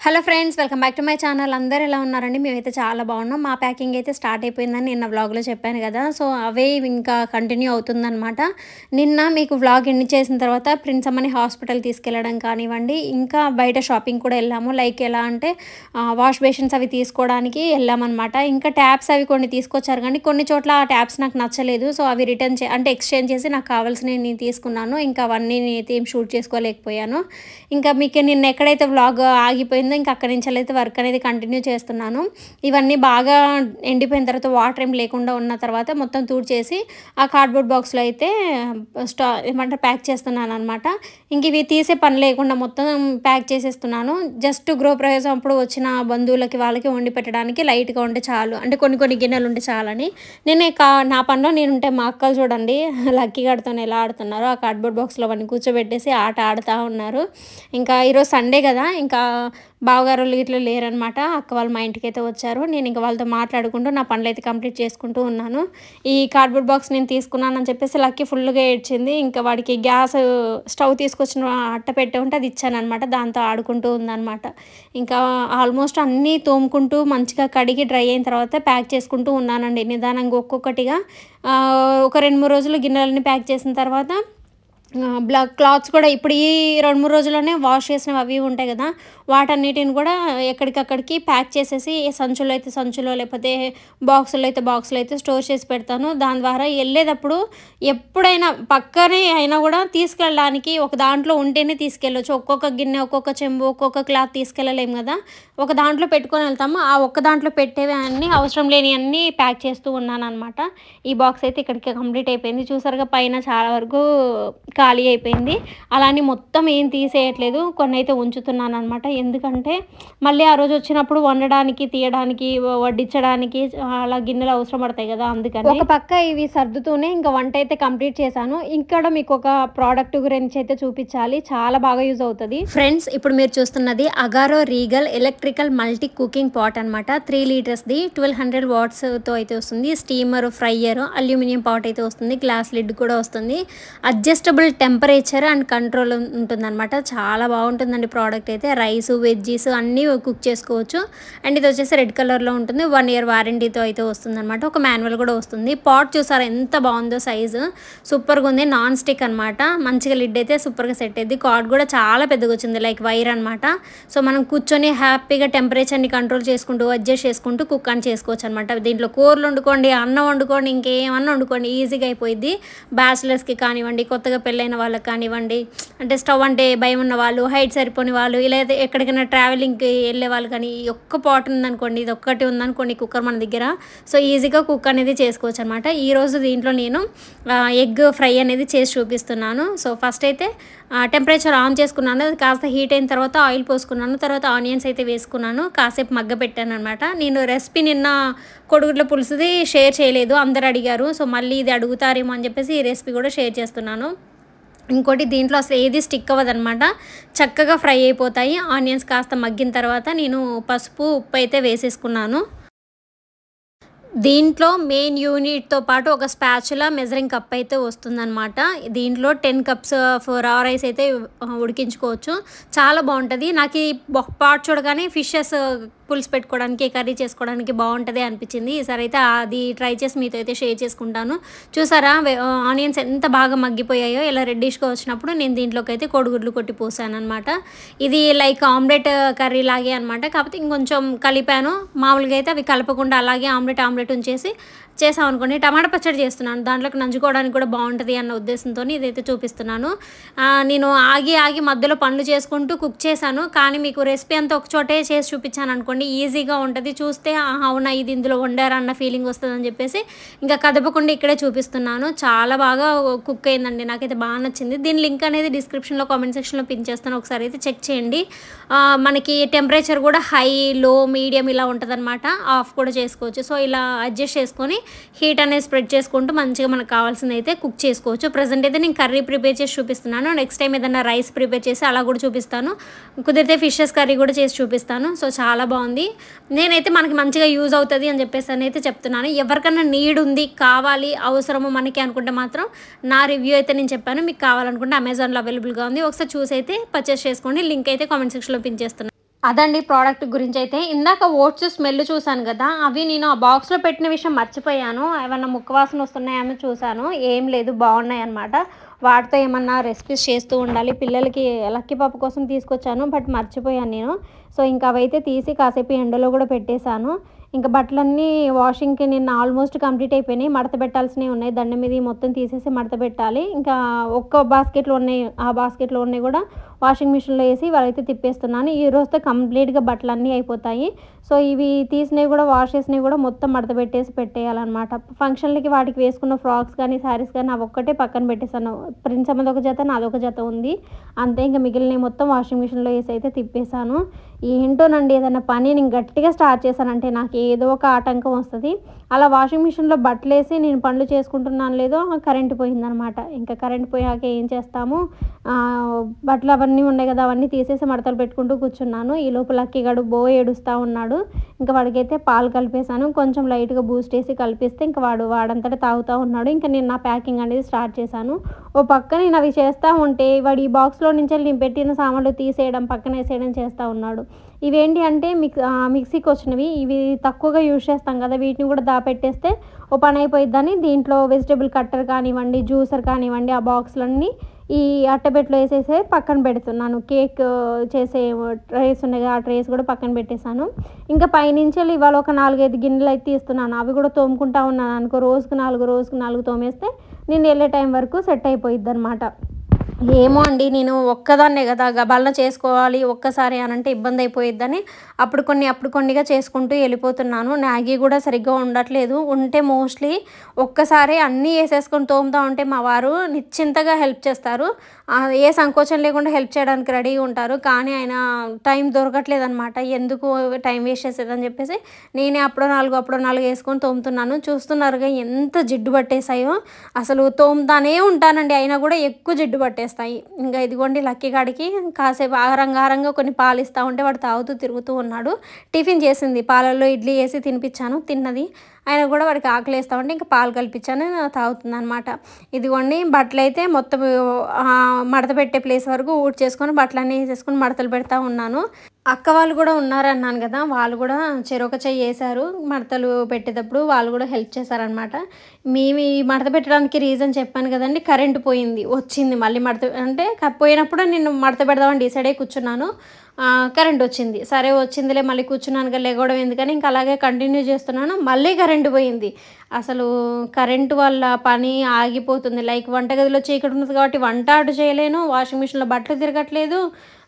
Hello friends, welcome back to my channel. అందరూ ఎలా ఉన్నారండి? మేమైతే చాలా బాగున్నాం. మా ప్యాకింగ్ అయితే స్టార్ట్ అయిపోయిందని నిన్న వ్లాగ్లో చెప్పాను కదా. సో అవే ఇంకా కంటిన్యూ అవుతుందన్నమాట. నిన్న మీకు వ్లాగ్ ఎండ్ చేసిన తర్వాత ప్రిన్స్ అమ్మని హాస్పిటల్ తీసుకెళ్ళడం కానివ్వండి, ఇంకా బయట షాపింగ్ కూడా వెళ్ళాము. లైక్ ఎలా అంటే వాష్ బేషన్స్ అవి తీసుకోవడానికి వెళ్ళామన్నమాట. ఇంకా ట్యాప్స్ అవి కొన్ని తీసుకొచ్చారు, కానీ కొన్ని చోట్ల ఆ ట్యాప్స్ నాకు నచ్చలేదు. సో అవి రిటర్న్ అంటే ఎక్స్చేంజ్ చేసి నాకు కావాల్సినవి నేను తీసుకున్నాను. ఇంకా అవన్నీ నేనైతే ఏం షూట్ చేసుకోలేకపోయాను. ఇంకా మీకు నిన్న ఎక్కడైతే వ్లాగ్ ఆగిపోయిందో ఇంకా అక్కడి నుంచి అయితే వర్క్ అనేది కంటిన్యూ చేస్తున్నాను. ఇవన్నీ బాగా ఎండిపోయిన తర్వాత వాటర్ ఏం లేకుండా ఉన్న తర్వాత మొత్తం చేసి ఆ కార్డ్బోర్డ్ బాక్స్లో అయితే ఏమంటారు ప్యాక్ చేస్తున్నాను అనమాట. ఇంక ఇవి తీసే పని లేకుండా మొత్తం ప్యాక్ చేసేస్తున్నాను. జస్ట్ గృహప్రవేశం అప్పుడు వచ్చిన బంధువులకి వాళ్ళకి వండి పెట్టడానికి లైట్గా ఉంటే చాలు, అంటే కొన్ని గిన్నెలు ఉంటే చాలని నేను నా పనిలో నేనుంటే మా అక్కలు చూడండి లక్కీ గాడితో ఎలా ఆడుతున్నారో, ఆ కార్డ్బోర్డ్ బాక్స్లో అవన్నీ కూర్చోబెట్టేసి ఆట ఆడుతూ ఉన్నారు. ఇంకా ఈరోజు సండే కదా, ఇంకా బావగారు ఇట్లా లేరనమాట. అక్క వాళ్ళు మా ఇంటికి అయితే వచ్చారు. నేను ఇంకా వాళ్ళతో మాట్లాడుకుంటూ నా పనులు అయితే కంప్లీట్ చేసుకుంటూ ఉన్నాను. ఈ కార్డ్బోర్డ్ బాక్స్ నేను తీసుకున్నానని చెప్పేసి లక్కీ ఫుల్గా ఏడ్చింది. ఇంకా వాడికి గ్యాస్ స్టవ్ తీసుకొచ్చిన అట్ట పెట్టే ఉంటే అది ఇచ్చానమాట, దాంతో ఆడుకుంటూ ఉందన్నమాట. ఇంకా ఆల్మోస్ట్ అన్నీ తోముకుంటూ మంచిగా కడిగి డ్రై అయిన తర్వాత ప్యాక్ చేసుకుంటూ ఉన్నానండి నిదానంగా ఒక్కొక్కటిగా. ఒక 2-3 రోజులు గిన్నెలన్నీ ప్యాక్ చేసిన తర్వాత క్లాత్స్ కూడా ఇప్పుడు ఈ 2-3 రోజుల్లోనే వాష్ చేసినవి అవి ఉంటాయి కదా, వాటన్నిటిని కూడా ఎక్కడికక్కడికి ప్యాక్ చేసేసి సంచులో అయితే సంచులో, లేకపోతే బాక్సులో అయితే స్టోర్ చేసి పెడతాను. దాని ద్వారా వెళ్ళేటప్పుడు ఎప్పుడైనా పక్కనే అయినా కూడా తీసుకెళ్ళడానికి ఒక దాంట్లో ఉంటేనే తీసుకెళ్ళొచ్చు. ఒక్కొక్క గిన్నె, ఒక్కొక్క చెంబు, ఒక్కొక్క క్లాత్ తీసుకెళ్ళలేము కదా, ఒక దాంట్లో పెట్టుకొని వెళ్తాము. ఆ ఒక్క దాంట్లో పెట్టేవి అన్నీ అవసరం లేని అన్నీ ప్యాక్ చేస్తూ ఉన్నాను అనమాట. ఈ బాక్స్ అయితే ఇక్కడికి కంప్లీట్ అయిపోయింది. చూసారుగా పైన చాలా వరకు ఖాళీ అయిపోయింది. అలానే మొత్తం ఏం తీసేయట్లేదు, కొన్ని అయితే ఉంచుతున్నాను అనమాట. ఎందుకంటే మళ్ళీ ఆ రోజు వచ్చినప్పుడు వండడానికి, తీయడానికి, వడ్డించడానికి అలా గిన్నెలు అవసరం పడతాయి కదా, అందుకని ఒక పక్క ఇవి సర్దుతూనే ఇంకా వంట అయితే కంప్లీట్ చేశాను. ఇక్కడ మీకు ఒక ప్రోడక్ట్ గురించి అయితే చూపించాలి, చాలా బాగా యూజ్ అవుతుంది ఫ్రెండ్స్. ఇప్పుడు మీరు చూస్తున్నది Agaro Regal electrical multi cooking pot అనమాట. 3 లీటర్స్ది 1200 వాట్స్తో అయితే వస్తుంది. స్టీమర్, ఫ్రైయర్, అల్యూమినియం పాట్ అయితే వస్తుంది. గ్లాస్ లిడ్ కూడా వస్తుంది. అడ్జస్టబుల్ టెంపరేచర్ అండ్ కంట్రోల్ ఉంటుందన్నమాట. చాలా బాగుంటుందండి ప్రోడక్ట్ అయితే. రైస్, వెజ్జీస్ అన్నీ కుక్ చేసుకోవచ్చు. అండ్ ఇది వచ్చేసి రెడ్ కలర్లో ఉంటుంది. 1 year వారంటీతో అయితే వస్తుందన్నమాట. ఒక మాన్యువల్ కూడా వస్తుంది. పాట్ చూసారా ఎంత బాగుందో, సైజు సూపర్గా ఉంది. నాన్ స్టిక్ అనమాట. మంచిగా లిడ్ అయితే సూపర్గా సెట్ అయింది. కార్డ్ కూడా చాలా పెద్దగా వచ్చింది, లైక్ వైర్ అనమాట. సో మనం కూర్చొని హ్యాపీగా టెంపరేచర్ని కంట్రోల్ చేసుకుంటూ అడ్జస్ట్ చేసుకుంటూ కుక్ అని చేసుకోవచ్చు అనమాట. దీంట్లో కూరలు వండుకోండి, అన్నం వండుకోండి, ఇంకేమన్నా వండుకోండి, ఈజీగా అయిపోయింది. బ్యాచిలర్స్కి కానివ్వండి, కొత్తగా పెళ్ళైన వాళ్ళకి కానివ్వండి, అంటే స్టవ్ అంటే భయం ఉన్న వాళ్ళు, హైట్ సరిపోని వాళ్ళు, ఇలా ఎక్కడికైనా ట్రావెలింగ్కి వెళ్ళే వాళ్ళు కానీ ఈ ఒక్క పాట్ ఉందనుకోండి, ఇది ఒక్కటి ఉందనుకోండి కుక్కర్ మన దగ్గర, సో ఈజీగా కుక్ అనేది చేసుకోవచ్చు అనమాట. ఈరోజు దీంట్లో నేను ఎగ్ ఫ్రై అనేది చేసి చూపిస్తున్నాను. సో ఫస్ట్ అయితే టెంపరేచర్ ఆన్ చేసుకున్నాను. అది కాస్త హీట్ అయిన తర్వాత ఆయిల్ పోసుకున్నాను. తర్వాత ఆనియన్స్ అయితే వేసుకున్నాను. కాసేపు మగ్గ పెట్టాను అనమాట. నేను రెసిపీ నిన్న కొడుగుడ్ల పులుసుది షేర్ చేయలేదు, అందరు అడిగారు. సో మళ్ళీ ఇది అడుగుతారేమో అని చెప్పేసి ఈ రెసిపీ కూడా షేర్ చేస్తున్నాను. ఇంకోటి దీంట్లో అసలు ఏది స్టిక్ అవ్వదనమాట, చక్కగా ఫ్రై అయిపోతాయి. ఆనియన్స్ కాస్త మగ్గిన తర్వాత నేను పసుపు, ఉప్పు అయితే వేసేసుకున్నాను. దీంట్లో మెయిన్ యూనిట్తో పాటు ఒక స్పాచులా, మెజరింగ్ కప్ అయితే వస్తుందన్నమాట. దీంట్లో 10 cups రా రైస్ అయితే ఉడికించుకోవచ్చు. చాలా బాగుంటుంది. నాకు ఈ పాట్ చూడగానే ఫిషెస్ పులుసు పెట్టుకోవడానికి, కర్రీ చేసుకోవడానికి బాగుంటుంది అనిపించింది. ఈసారి అయితే అది ట్రై చేసి మీతో అయితే షేర్ చేసుకుంటాను. చూసారా ఆనియన్స్ ఎంత బాగా మగ్గిపోయాయో, ఇలా రెడ్డిష్గా వచ్చినప్పుడు నేను దీంట్లోకి అయితే కోడిగుడ్లు కొట్టి పోసాను అనమాట. ఇది లైక్ ఆమ్లెట్ కర్రీ లాగే అనమాట, కాకపోతే ఇంకొంచెం కలిపాను. మామూలుగా అయితే అవి కలపకుండా అలాగే ఆమ్లెట్ ఉంచేసి చేసామనుకోండి. టమాటా పచ్చడి చేస్తున్నాను, దాంట్లోకి నంచుకోవడానికి కూడా బాగుంటుంది అన్న ఉద్దేశంతో ఇదైతే చూపిస్తున్నాను. నేను ఆగి మధ్యలో పనులు చేసుకుంటూ కుక్ చేశాను, కానీ మీకు రెసిపీ అంతా ఒక చోటే చేసి చూపించాను అనుకోండి, ఈజీగా ఉంటుంది. చూస్తే అవునా ఇది ఇందులో వండారా అన్న ఫీలింగ్ వస్తుందని చెప్పేసి ఇంకా కదపకుండా ఇక్కడే చూపిస్తున్నాను. చాలా బాగా కుక్ అయిందండి, నాకైతే బాగా నచ్చింది. దీని లింక్ అనేది డిస్క్రిప్షన్లో, కామెంట్ సెక్షన్లో పిన్ చేస్తాను, ఒకసారి అయితే చెక్ చేయండి. మనకి టెంపరేచర్ కూడా హై, లో, మీడియం ఇలా ఉంటుందన్నమాట. ఆఫ్ కూడా చేసుకోవచ్చు. సో ఇలా అడ్జస్ట్ చేసుకొని హీట్ అనేది స్ప్రెడ్ చేసుకుంటూ మంచిగా మనకు కావాల్సింది అయితే కుక్ చేసుకోవచ్చు. ప్రజెంట్ అయితే నేను కర్రీ ప్రిపేర్ చేసి చూపిస్తున్నాను. నెక్స్ట్ టైం ఏదైనా రైస్ ప్రిపేర్ చేసి అలా కూడా చూపిస్తాను. కుదిరితే ఫిషెస్ కర్రీ కూడా చేసి చూపిస్తాను. సో చాలా బాగుంది. నేనైతే మనకి మంచిగా యూజ్ అవుతుంది అని చెప్పేసి అయితే చెప్తున్నాను. ఎవరికైనా నీడ్ ఉంది, కావాలి, అవసరము మనకి అనుకుంటే మాత్రం నా రివ్యూ అయితే నేను చెప్పాను. మీకు కావాలనుకుంటే అమెజాన్లో అవైలబుల్గా ఉంది, ఒకసారి చూసి అయితే పర్చేస్ చేసుకోండి. లింక్ అయితే కామెంట్ సెక్షన్లో పిన్ చేస్తున్నాను. అదండి ప్రోడక్ట్ గురించి అయితే. ఇందాక ఓట్స్ స్మెల్ చూసాను గదా! అవి నేను ఆ బాక్స్‌లో పెట్టిన విషయం మర్చిపోయాను. ఏమన్నా ముక్క వాసన వస్తున్నాయేమో చూసాను. ఏం లేదు, బాగున్నాయన్నమాట. వాటితో ఏమన్నా రెసిపీస్ చేస్తూ ఉండాలి. పిల్లలకి లక్కీ పాప కోసం తీసుకొచ్చాను. బట్ మర్చిపోయాను నేను. సో, ఇంక అవైతే తీసి కాసేపు ఎండలో గూడా పెట్టేశాను. ఇంక బట్టలన్నీ వాషింగ్‌కి నిన్న ఆల్మోస్ట్ కంప్లీట్ అయిపోయినాయి. మడత పెట్టాల్సినవి ఉన్నాయి. దండం మీదయి మొత్తం తీసేసి మడత పెట్టాలి. ఇంకా ఒక్క బాస్కెట్‌లో ఉన్నాయి. ఆ బాస్కెట్‌లో ఉన్నయి గూడా వాషింగ్ మిషన్‌లో ఏసి ఇవాళైతే తిప్పేస్తున్నాను. ఈ రోజుతో కంప్లీట్‌గా బట్టలన్నీ అయిపోతాయి. సో, ఇవి తీసినవి గూడా వాష్ చేసినవి గూడా మొత్తం మడత పెట్టేసి పెట్టేయాలనమాట. ఫంక్షన్‌లకి వాటికి వేసుకున్న ఫ్రాక్స్ కానీ, శారీస్ కానీ అవొక్కటే పక్కన పెట్టేసాను. ప్రిన్స్ అమ్మది ఒక జత, నాదొక జత ఉంది. అంతే, ఇంక మిగిలినవి మొత్తం వాషింగ్ మిషన్‌లో ఏసి అయితే తిప్పేసాను. ఏంటోనండి, ఏదైనా పని నేను గట్టిగా స్టార్ట్ చేశానంటే నాకు ఏదో ఒక ఆటంకం వస్తది. అలా వాషింగ్ మిషన్‌లో బట్టలేసి నేను పనులు చేసుకుంటున్నానో లేదో కరెంట్ పోయిందనమాట. ఇంకా కరెంట్ పోయాక ఏం చేస్తాము, బట్టలు అవన్నీ ఉన్నాయి కదా, అవన్నీ తీసేసి మడతలు పెట్టుకుంటూ కూర్చున్నాను. ఈలోపు లక్కీగాడు ఏడుస్తా ఉన్నాడు. ఇంకా వాడికైతే పాలు కలిపేసాను. కొంచెం లైట్‌గా బూస్ట్ ఏసి కలిపిస్తే ఇంక వాడంతట తాగుతా ఉన్నాడు. ఇంక నేను నా ప్యాకింగ్ అనేది స్టార్ట్ చేశాను. ఓ పక్క నేను అవి చేస్తా ఉంటే వాడు ఈ బాక్స్‌లో నుంచి నేను పెట్టిన సామాన్లు తీసేయడం, పక్కనేసేయడం చేస్తా ఉన్నాడు. ఇవేంటి అంటే మిక్సీకి వచ్చినవి. ఇవి తక్కువగా యూజ్ చేస్తాం కదా, వీటిని కూడా దాపెట్టేస్తే ఓ పని అయిపోయిద్దని దీంట్లో వెజిటబుల్ కట్టర్ కానివ్వండి, జ్యూసర్ కానివ్వండి, ఆ బాక్సులన్నీ ఈ అట్టపెట్టెలో వేసేసి పక్కన పెడుతున్నాను. కేక్ చేసే ట్రేస్ ఉన్నాయి కదా, ఆ ట్రేస్ కూడా పక్కన పెట్టేశాను. ఇంకా పైనుంచెళ్ళి ఇవాళ ఒక 4, 5 గిన్నెలు అయితే తీస్తున్నాను. అవి కూడా తోముకుంటా ఉన్నాను అనుకో, రోజుకు 4 తోమేస్తే నేను వెళ్ళే టైం వరకు సెట్ అయిపోయిద్దనమాట. ఏమో అండి, నేను ఒక్కదాన్నే కదా గబాలన చేసుకోవాలి ఒక్కసారి అనంటే ఇబ్బంది అయిపోయిద్దని అప్పుడు కొన్నిగా చేసుకుంటూ వెళ్ళిపోతున్నాను. మ్యాగీ కూడా సరిగ్గా ఉండట్లేదు. ఉంటే మోస్ట్లీ ఒక్కసారి అన్నీ వేసేసుకొని తోముతా ఉంటే మా వారు నిశ్చింతగా హెల్ప్ చేస్తారు. ఏ సంకోచం లేకుండా హెల్ప్ చేయడానికి రెడీగా ఉంటారు. కానీ ఆయన టైం దొరకట్లేదనమాట. ఎందుకు టైం వేస్ట్ చేసేదని చెప్పేసి నేనే అప్పుడో 4 వేసుకొని తోముతున్నాను. చూస్తున్నారుగా ఎంత జిడ్డు పట్టేసాయో. అసలు తోముతానే ఉంటానండి, అయినా కూడా ఎక్కువ జిడ్డు పట్టేస్తాయి. ఇంకా ఇదిగోండి లక్కీ గాడికి కాసేపు ఆహారంగా కొన్ని పాలు ఇస్తూ ఉంటే వాడు తాగుతూ తిరుగుతూ ఉన్నాడు. టిఫిన్ చేసింది, పాలల్లో ఇడ్లీ వేసి తినిపించాను, తిన్నది. ఆయన కూడా వాడికి ఆకలి వేస్తూ ఉంటే ఇంకా పాలు కల్పించాను, తాగుతుంది అనమాట. ఇదిగోండి బట్టలు అయితే మొత్తం మడత పెట్టే ప్లేస్ వరకు చేసుకొని బట్టలన్నీ వేసేసుకొని మడతలు పెడతా ఉన్నాను. అక్క వాళ్ళు కూడా ఉన్నారన్నాను కదా, వాళ్ళు కూడా చెరొక చెయ్యి వేశారు మడతలు పెట్టేటప్పుడు. వాళ్ళు కూడా హెల్ప్ చేశారనమాట. మేము ఈ మడత పెట్టడానికి రీజన్ చెప్పాను కదండి, కరెంటు పోయింది, వచ్చింది మళ్ళీ అంటే పోయినప్పుడు నేను మడత పెడదామని డిసైడ్ అయ్యి కూర్చున్నాను. కరెంట్ వచ్చింది. సరే వచ్చిందిలే, మళ్ళీ కూర్చున్నాను లెగవడం ఎందుకని ఇంకా అలాగే కంటిన్యూ చేస్తున్నాను. మళ్ళీ కరెంటు పోయింది. అసలు కరెంటు వల్ల పని ఆగిపోతుంది. లైక్ వంటగదిలో చీకటి ఉన్నది కాబట్టి వంట అటు చేయలేను, వాషింగ్ మిషన్లో బట్టలు తిరగట్లేదు,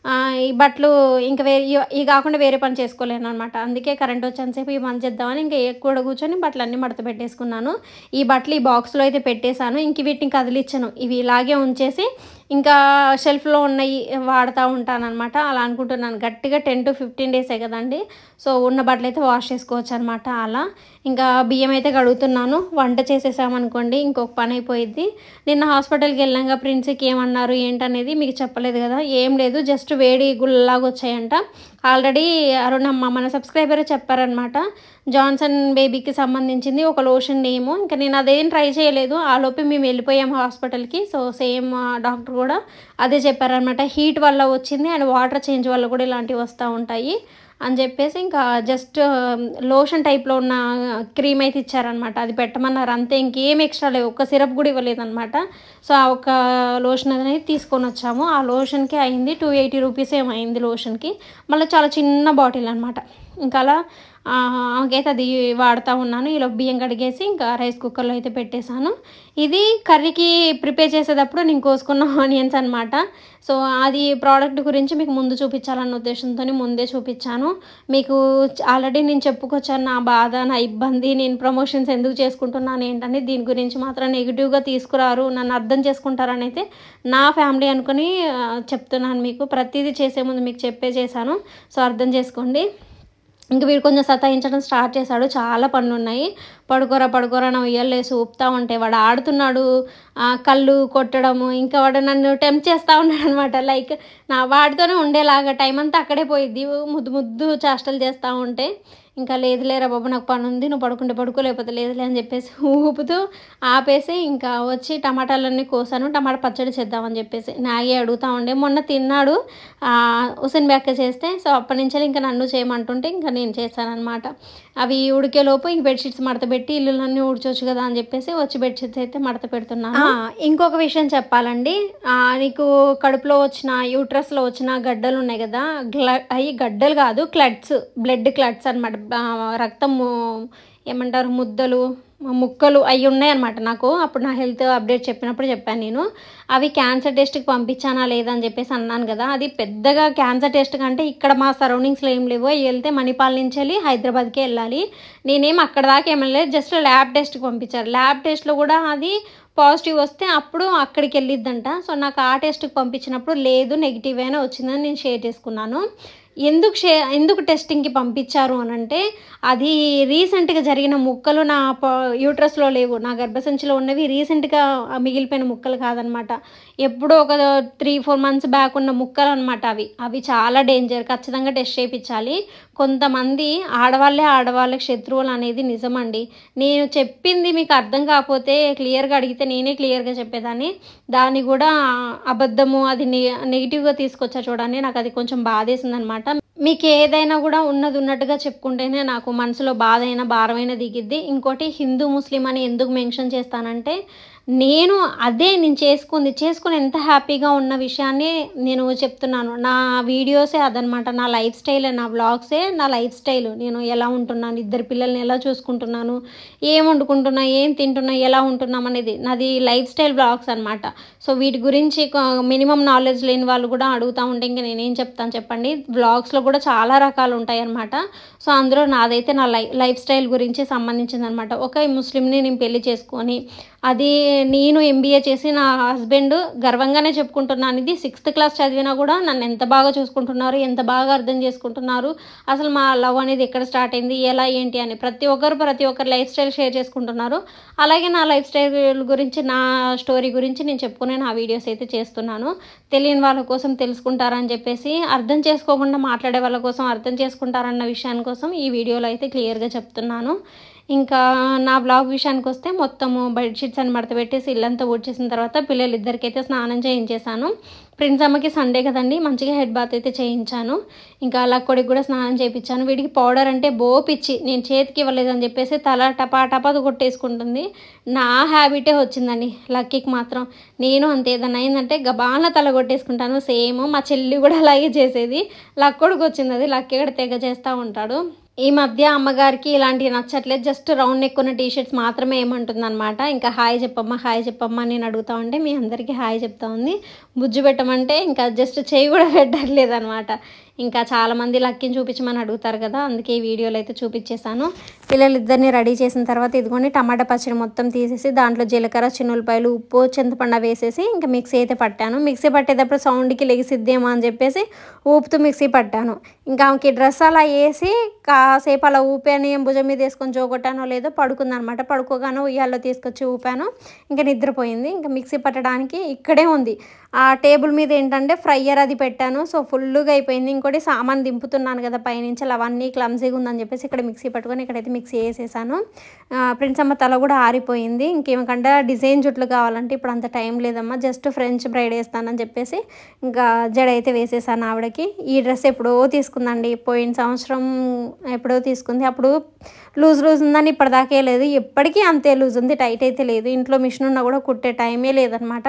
ఈ బట్టలు ఇంకా ఇవి కాకుండా వేరే పని చేసుకోలేను అనమాట. అందుకే కరెంట్ వచ్చేంతసేపు ఈ పని చేద్దామని ఇంకా ఎక్కువ కూర్చొని బట్టలన్నీ మడత పెట్టేసుకున్నాను. ఈ బట్టలు ఈ బాక్స్లో అయితే పెట్టేశాను. ఇంక వీటిని కదిలిచ్చాను. ఇవి ఇలాగే ఉంచేసి ఇంకా షెల్ఫ్లో ఉన్నాయి వాడుతూ ఉంటానన్నమాట. అలా అనుకుంటున్నాను. గట్టిగా 10 to 15 డేసే కదండి, సో ఉన్న బట్టలు అయితే వాష్ చేసుకోవచ్చు అనమాట. అలా ఇంకా బియ్యం అయితే కడుగుతున్నాను. వంట చేసేసామనుకోండి ఇంకొక పని అయిపోయిద్ది. నిన్న హాస్పిటల్కి వెళ్ళాక ప్రిన్స్కి ఏమన్నారు ఏంటనేది మీకు చెప్పలేదు కదా. ఏం లేదు, జస్ట్ వేడి గుళ్ళలాగా వచ్చాయంట. ఆల్రెడీ అరుణమ్మ మన సబ్స్క్రైబరే చెప్పారనమాట, జాన్సన్ బేబీకి సంబంధించింది ఒక లోషన్ నేము. ఇంకా నేను అదేం ట్రై చేయలేదు. ఆ లోపే మేము వెళ్ళిపోయాము హాస్పిటల్కి. సో సేమ్ డాక్టర్ కూడా అదే చెప్పారనమాట, హీట్ వల్ల వచ్చింది అండ్ వాటర్ చేంజ్ వల్ల కూడా ఇలాంటివి వస్తూ ఉంటాయి అని చెప్పేసి ఇంకా జస్ట్ లోషన్ టైప్లో ఉన్న క్రీమ్ అయితే ఇచ్చారనమాట. అది పెట్టమన్నారు అంతే, ఇంకేం ఎక్స్ట్రా లేవు. ఒక్క సిరప్ కూడా ఇవ్వలేదనమాట. సో ఆ ఒక్క లోషన్ అనేది తీసుకొని వచ్చాము. ఆ లోషన్కి అయింది 280 రూపీస్ ఏమో అయింది లోషన్కి. మళ్ళీ చాలా చిన్న బాటిల్ అనమాట. ఇంకా అలా ఆమెకైతే అది వాడుతూ ఉన్నాను. ఇలా బియ్యం కడిగేసి ఇంకా రైస్ కుక్కర్లో అయితే పెట్టేశాను. ఇది కర్రీకి ప్రిపేర్ చేసేటప్పుడు నేను కోసుకున్న ఆనియన్స్ అనమాట. సో అది ప్రోడక్ట్ గురించి మీకు ముందు చూపించాలన్న ఉద్దేశంతో ముందే చూపించాను. మీకు ఆల్రెడీ నేను చెప్పుకొచ్చాను నా బాధ, నా ఇబ్బంది, నేను ప్రమోషన్స్ ఎందుకు చేసుకుంటున్నాను ఏంటని. దీని గురించి మాత్రం నెగిటివ్గా తీసుకురారు, నన్ను అర్థం చేసుకుంటారని అయితే నా ఫ్యామిలీ అనుకుని చెప్తున్నాను. మీకు ప్రతిదీ చేసే ముందు మీకు చేశాను. సో అర్థం చేసుకోండి. ఇంక వీడు కొంచెం సతాయించడం స్టార్ట్ చేశాడు. చాలా పనులు ఉన్నాయి. పడుకోరా నా ఉయ్యాలేసి ఊపుతూ ఉంటే వాడు ఆడుతున్నాడు, కళ్ళు కొట్టడము, ఇంకా వాడు నన్ను టెంప్ట్ చేస్తూ ఉన్నాడు అనమాట. లైక్ వాడితోనే ఉండేలాగా టైం అంతా అక్కడే పోయిద్ది ముద్దు చేష్టలు చేస్తూ ఉంటే. ఇంకా లేదులేరా బాబు నాకు పని ఉంది, నువ్వు పడుకుంటే పడుకో లేకపోతే లేదులే అని చెప్పేసి ఊపుతూ ఆపేసి ఇంకా వచ్చి టమాటాలన్నీ కోసాను. టమాటా పచ్చడి చేద్దామని చెప్పేసి నాగి అడుగుతూ ఉండే. మొన్న తిన్నాడు హుసేన్ బ్యాక్క చేస్తే, సో అప్పటి నుంచి ఇంకా నన్ను చేయమంటుంటే ఇంకా నేను చేశానమాట. అవి ఉడికేలోపు ఇంక బెడ్షీట్స్ మడత పెట్టి ఇల్లులన్నీ ఊడ్చొచ్చు కదా అని చెప్పేసి వచ్చి బెడ్షీట్స్ అయితే మడత పెడుతున్నాను. ఇంకొక విషయం చెప్పాలండి, నీకు కడుపులో వచ్చిన యూట్రస్లో వచ్చిన గడ్డలు ఉన్నాయి కదా, అవి గడ్డలు కాదు, క్లడ్స్, బ్లడ్ క్లడ్స్ అనమాట. రక్తము ఏమంటారు, ముద్దలు ముక్కలు అవి ఉన్నాయన్నమాట నాకు. అప్పుడు నా హెల్త్ అప్డేట్ చెప్పినప్పుడు చెప్పాను నేను. అవి క్యాన్సర్ టెస్ట్కి పంపించానా లేదా అని చెప్పేసి అన్నాను కదా. అది పెద్దగా క్యాన్సర్ టెస్ట్ కంటే ఇక్కడ మా సరౌండింగ్స్లో ఏం లేవో, వెళ్తే మణిపాల్ నుంచి వెళ్ళి హైదరాబాద్కే వెళ్ళాలి. నేనేం అక్కడ దాకా ఏమనలేదు, జస్ట్ ల్యాబ్ టెస్ట్కి పంపించారు. ల్యాబ్ టెస్ట్లో కూడా అది పాజిటివ్ వస్తే అప్పుడు అక్కడికి వెళ్ళిద్దంట. సో నాకు ఆ టెస్ట్కి పంపించినప్పుడు లేదు, నెగిటివ్ అయినా వచ్చిందని నేను షేర్ చేసుకున్నాను. ఎందుకు టెస్టింగ్కి పంపించారు అని అంటే, అది రీసెంట్గా జరిగిన ముక్కలు నా యూట్రస్లో లేవు, నా గర్భసంచిలో ఉన్నవి రీసెంట్గా మిగిలిపోయిన ముక్కలు కాదనమాట. ఎప్పుడో ఒక 3-4 months బ్యాక్ ఉన్న ముక్కలు అనమాట. అవి చాలా డేంజర్, ఖచ్చితంగా టెస్ట్ చేయించాలి. కొంతమంది ఆడవాళ్ళకి శత్రువులు అనేది నిజమండి. నేను చెప్పింది మీకు అర్థం కాకపోతే క్లియర్గా అడిగితే నేనే క్లియర్గా చెప్పేదాన్ని, దాన్ని కూడా అబద్ధము అది నెగిటివ్గా తీసుకొచ్చా చూడండి. నాకు అది కొంచెం బాధేసింది అనమాట. మీకు ఏదైనా కూడా ఉన్నట్టుగా చెప్పుకుంటేనే నాకు మనసులో బాధ అయినా భారమైన దిగిద్ది. ఇంకోటి, హిందూ ముస్లిం అని ఎందుకు మెన్షన్ చేస్తానంటే, నేను చేసుకుని ఎంత హ్యాపీగా ఉన్న విషయాన్ని నేను చెప్తున్నాను. నా వీడియోసే అదనమాట, నా లైఫ్ స్టైలే, నా వ్లాగ్సే నా లైఫ్ స్టైల్. నేను ఎలా ఉంటున్నాను, 2 పిల్లల్ని ఎలా చూసుకుంటున్నాను, ఏం వండుకుంటున్నా, ఏం తింటున్నా, ఎలా ఉంటున్నాం అనేది నాది లైఫ్ స్టైల్ వ్లాగ్స్ అనమాట. సో వీటి గురించి మినిమం నాలెడ్జ్ లేని వాళ్ళు కూడా అడుగుతూ ఉంటే ఇంకా నేనేం చెప్తాను చెప్పండి. వ్లాగ్స్లో కూడా చాలా రకాలు ఉంటాయి అనమాట. సో అందులో నాదైతే నా లైఫ్ స్టైల్ గురించి సంబంధించింది అనమాట. ఒక ముస్లింని నేను పెళ్లి చేసుకొని, అది నేను ఎంబీఏ చేసి నా హస్బెండ్ గర్వంగానే చెప్పుకుంటున్నాను. ఇది 6th class చదివినా కూడా నన్ను ఎంత బాగా చూసుకుంటున్నారు, ఎంత బాగా అర్థం చేసుకుంటున్నారు, అసలు మా లవ్ అనేది ఎక్కడ స్టార్ట్ అయింది, ఎలా ఏంటి అని ప్రతి ఒక్కరు లైఫ్ స్టైల్ షేర్ చేసుకుంటున్నారు. అలాగే నా లైఫ్ స్టైల్ గురించి, నా స్టోరీ గురించి నేను చెప్పుకునే నా వీడియోస్ అయితే చేస్తున్నాను. తెలియని వాళ్ళ కోసం తెలుసుకుంటారని చెప్పేసి, అర్థం చేసుకోకుండా మాట్లాడే వాళ్ళ కోసం అర్థం చేసుకుంటారన్న విషయాని కోసం ఈ వీడియోలో అయితే క్లియర్గా చెప్తున్నాను. ఇంకా నా బ్లాగ్ విషయానికి వస్తే, మొత్తము బెడ్షీట్స్ అని మడత పెట్టేసి ఇల్లంతా ఊడ్చేసిన తర్వాత పిల్లలిద్దరికైతే స్నానం చేయించేసాను. ప్రిన్స్ అమ్మకి సండే కదండి, మంచిగా హెడ్ బాత్ అయితే చేయించాను. ఇంకా లక్కోడికి కూడా స్నానం చేయించాను. వీడికి పౌడర్ అంటే పిచ్చి, నేను చేతికి ఇవ్వలేదని చెప్పేసి తల టపా కొట్టేసుకుంటుంది. నా హ్యాబిటే వచ్చిందండి లక్కీకి మాత్రం. నేను అంతే, ఏదన్నా అయిందంటే గబాన తల కొట్టేసుకుంటాను. సేమ్ మా చెల్లి కూడా అలాగే చేసేది. లక్కోడికి వచ్చింది అది, లక్కీ కూడా తెగ చేస్తూ ఉంటాడు. ఈ మధ్య అమ్మగారికి ఇలాంటివి నచ్చట్లేదు, జస్ట్ రౌండ్ నెక్ ఉన్న టీషర్ట్స్ మాత్రమే ఏమంటుంది అనమాట. ఇంకా హాయ్ చెప్పమ్మా నేను అడుగుతా ఉంటే మీ అందరికీ హాయ్ చెప్తా ఉంది. బుజ్జు పెట్టమంటే ఇంకా జస్ట్ చేయి కూడా పెట్టట్లేదు అనమాట. ఇంకా చాలామంది లక్కీని చూపించమని అడుగుతారు కదా, అందుకే ఈ వీడియోలో అయితే చూపించేశాను. పిల్లలిద్దరిని రెడీ చేసిన తర్వాత ఇదిగోండి టమాటా పచ్చడి మొత్తం తీసేసి దాంట్లో జీలకర్ర, చిన్నులపాయలు, ఉప్పు, చింతపండు వేసేసి ఇంకా మిక్సీ అయితే పట్టాను. మిక్సీ పట్టేటప్పుడు సౌండ్కి లెగిసిద్దేమో అని చెప్పేసి ఊపుతూ మిక్సీ పట్టాను. ఇంకా ఆమెకి డ్రెస్ అలా వేసి కాసేపు అలా ఊపాను, భుజం మీద వేసుకొని జోగొట్టానో లేదో పడుకుందనమాట. పడుకోగానే ఉయ్యాల్లో తీసుకొచ్చి ఊపాను, ఇంకా నిద్రపోయింది. ఇంకా మిక్సీ పట్టడానికి ఇక్కడే ఉంది. ఆ టేబుల్ మీద ఏంటంటే ఫ్రైయర్ అది పెట్టాను. సో ఫుల్గా అయిపోయింది. ఇంకోటి సామాన్ దింపుతున్నాను కదా పైనుంచి, అవన్నీ క్లమ్జీగా ఉందని చెప్పేసి ఇక్కడ మిక్సీ పట్టుకొని ఇక్కడైతే మిక్సీ వేసేసాను. ప్రిన్స్ అమ్మ తల కూడా ఆరిపోయింది. ఇంకేమకంటే డిజైన్ జుట్లు కావాలంటే ఇప్పుడు అంత టైం లేదమ్మా, జస్ట్ ఫ్రెంచ్ బ్రైడ్ వేస్తానని చెప్పేసి ఇంకా జడ అయితే వేసేసాను ఆవిడకి. ఈ డ్రెస్ ఎప్పుడో తీసుకుందండి, పోయిన సంవత్సరం ఎప్పుడో తీసుకుంది. అప్పుడు లూజ్ ఉందని ఇప్పటిదాకే లేదు, ఎప్పటికీ అంతే లూజ్ ఉంది, టైట్ అయితే లేదు. ఇంట్లో మిషన్ ఉన్నా కూడా కుట్టే టైమే లేదనమాట.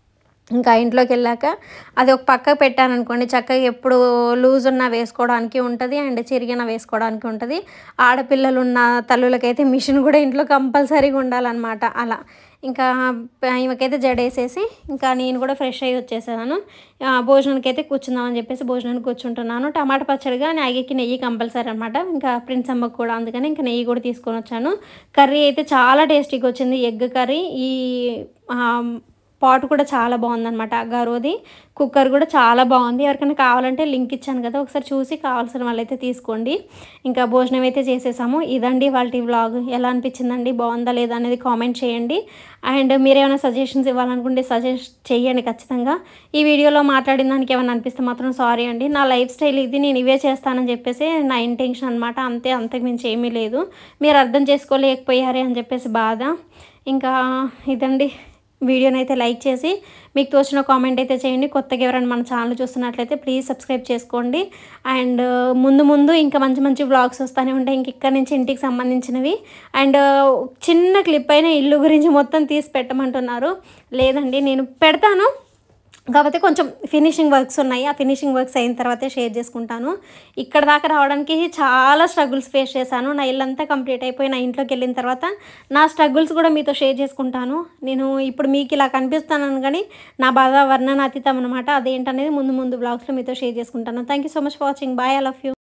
ఇంకా ఇంట్లోకి వెళ్ళాక అది ఒక పక్కకు పెట్టాను అనుకోండి, చక్కగా ఎప్పుడు లూజ్ ఉన్నా వేసుకోవడానికి ఉంటుంది అండ్ చిరిగిన వేసుకోవడానికి ఉంటుంది. ఆడపిల్లలు ఉన్న తల్లులకైతే మిషన్ కూడా ఇంట్లో కంపల్సరీగా ఉండాలన్నమాట. అలా ఇంకా ఈమెకైతే జడేసేసి ఇంకా నేను కూడా ఫ్రెష్ అయ్యి వచ్చేసాను. భోజనానికి అయితే కూర్చుందామని చెప్పేసి భోజనానికి కూర్చుంటున్నాను. టమాటా పచ్చడిగా నాగికి నెయ్యి కంపల్సరీ అనమాట, ఇంకా ప్రిన్స్ అమ్మకు కూడా, అందుకని ఇంకా నెయ్యి కూడా తీసుకొని వచ్చాను. కర్రీ అయితే చాలా టేస్టీగా వచ్చింది, ఎగ్ కర్రీ. ఈ పాట్ కూడా చాలా బాగుందనమాట. అగారోది కుక్కర్ కూడా చాలా బాగుంది. ఎవరికైనా కావాలంటే లింక్ ఇచ్చాను కదా, ఒకసారి చూసి కావాల్సిన వాళ్ళైతే తీసుకోండి. ఇంకా భోజనం అయితే చేసేసాము. ఇదండి వాళ్ళ వ్లాగ్. ఎలా అనిపించిందండి, బాగుందా లేదా అనేది కామెంట్ చేయండి. అండ్ మీరేమైనా సజెషన్స్ ఇవ్వాలనుకుంటే సజెస్ట్ చేయండి ఖచ్చితంగా. ఈ వీడియోలో మాట్లాడిన దానికి ఏమైనా అనిపిస్తే మాత్రం సారీ అండి. నా లైఫ్ స్టైల్ ఇది, నేను ఇవే చేస్తానని చెప్పేసి నా ఇంటెన్షన్ అనమాట. అంతే, అంతకుమించి ఏమీ లేదు. మీరు అర్థం చేసుకోలేకపోయారే అని చెప్పేసి బాధ. ఇంకా ఇదండి, వీడియోనైతే లైక్ చేసి మీకు తోచిన కామెంట్ అయితే చేయండి. కొత్తగా ఎవరైనా మన ఛానల్ చూస్తున్నట్లయితే ప్లీజ్ సబ్స్క్రైబ్ చేసుకోండి. అండ్ ముందు ముందు ఇంకా మంచి మంచి వ్లాగ్స్ వస్తూనే ఉంటాయి, ఇంక ఇక్కడ నుంచి ఇంటికి సంబంధించినవి. అండ్ చిన్న క్లిప్ అయిన ఇల్లు గురించి మొత్తం తీసి పెట్టమంటున్నారు. లేదండి, నేను పెడతాను, కాకపోతే కొంచెం ఫినిషింగ్ వర్క్స్ ఉన్నాయి. ఆ ఫినిషింగ్ వర్క్స్ అయిన తర్వాతే షేర్ చేసుకుంటాను. ఇక్కడ దాకా రావడానికి చాలా స్ట్రగుల్స్ ఫేస్ చేశాను. నా ఇల్లంతా కంప్లీట్ అయిపోయి నా ఇంట్లోకి వెళ్ళిన తర్వాత నా స్ట్రగుల్స్ కూడా మీతో షేర్ చేసుకుంటాను. నేను ఇప్పుడు మీకు ఇలా కనిపిస్తాను కానీ నా బాధ వర్ణనాతీతం అనమాట. అదేంటనేది ముందు ముందు బ్లాగ్స్లో మీతో షేర్ చేసుకుంటాను. Thank you so much for watching. Bye, I love you.